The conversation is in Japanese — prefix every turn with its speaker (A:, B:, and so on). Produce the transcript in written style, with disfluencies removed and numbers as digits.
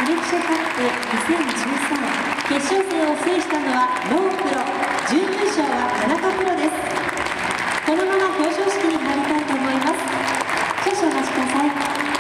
A: アレクシャカップ2013決勝戦を制したのはロープロ、準優勝は田中プロです。このまま表彰式に入りたいと思います。少々お待ちください。